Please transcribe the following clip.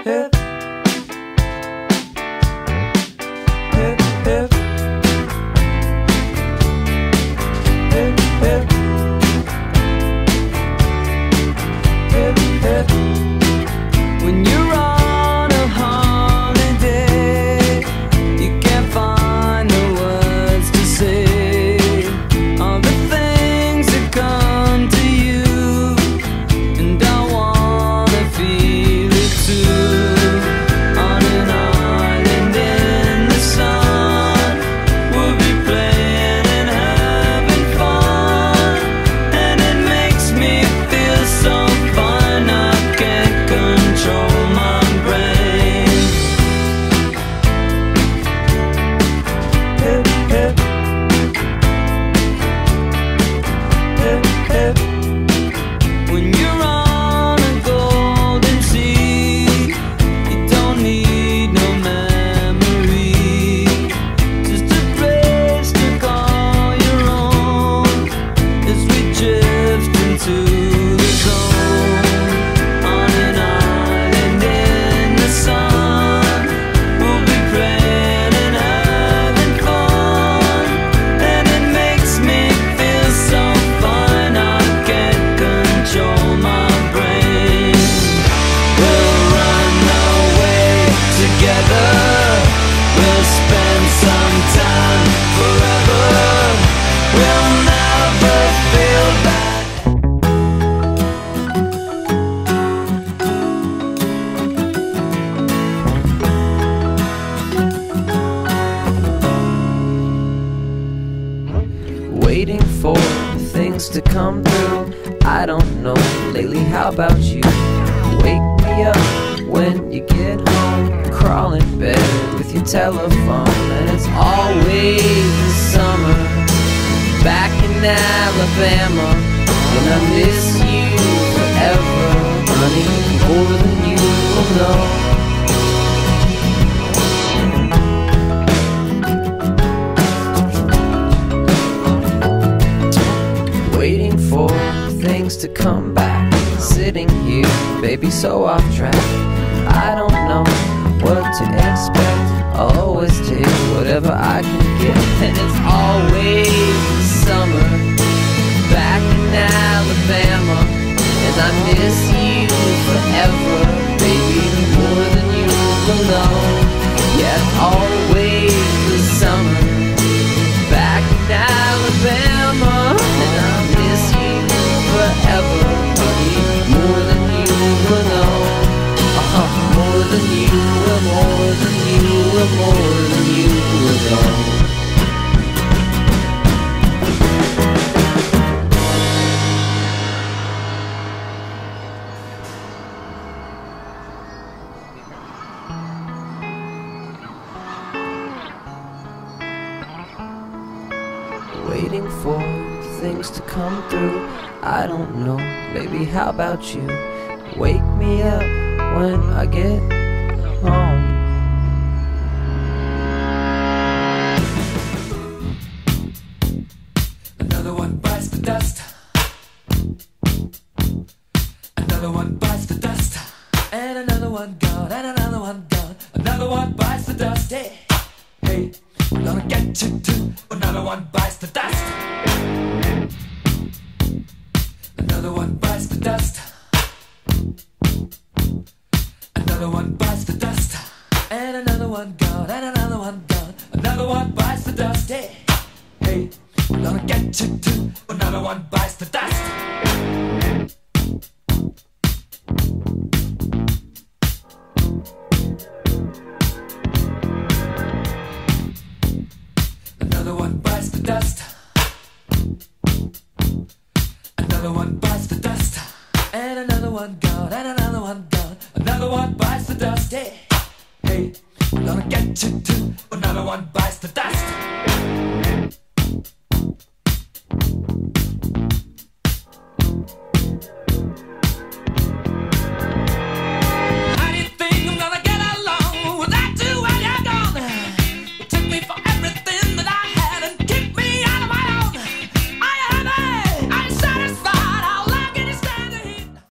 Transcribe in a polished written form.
hip, hip, hip, hip, hip, hip, hip. When you're on a holiday, you can't find the words to say all the things that come to you, and I wanna feel it too. On an island in the sun, we'll be playing and having fun, and it makes me feel so fine I can't control my brain. Hip, hip, hip, hip. When you're on a golden sea, you don't need no memory, just a place to call your own as we drift into the zone. On an island in the sun, we'll be playing and having fun, and it makes me feel so fine I can't control my brain. We'll run away together, we'll spend some time forever, we'll never feel bad. Waiting for things to come through, I don't know lately, how about you? Wake me up when you get home, crawl in bed with your telephone, and it's always the summer back in Alabama, and I miss you forever, honey, more than you will know. Waiting for things to come back, sitting here, baby, so off track. I don't know what to expect, I'll always take whatever I can get, and it's always the summer back in Alabama, and I miss you forever, baby, more than you will know. Yeah, it's always the summer back in Alabama, and I miss you forever, honey, more than you will know. More than you will, more than you will, more than you will know. Waiting for things to come through, I don't know, baby, how about you? Wake me up when I get home. Another one bites the dust, another one bites the dust, and another one gone, and another one gone. Another one bites the dust, hey, hey, we're gonna get you too. Another one bites the dust, another one bites the dust, another one bites the dust, and another one gone, and another one gone. Another one bites the dust, hey, hey, we're gonna get you too. Another one bites the dust. Another one bites the dust, another one bites the dust, and another one gone, and another one gone. Another one bites the dust, hey, hey, we're gonna get you too. Another one bites the dust.